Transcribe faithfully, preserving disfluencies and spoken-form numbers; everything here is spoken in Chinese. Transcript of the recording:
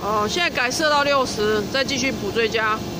哦，现在改设到六十，再继续补追加。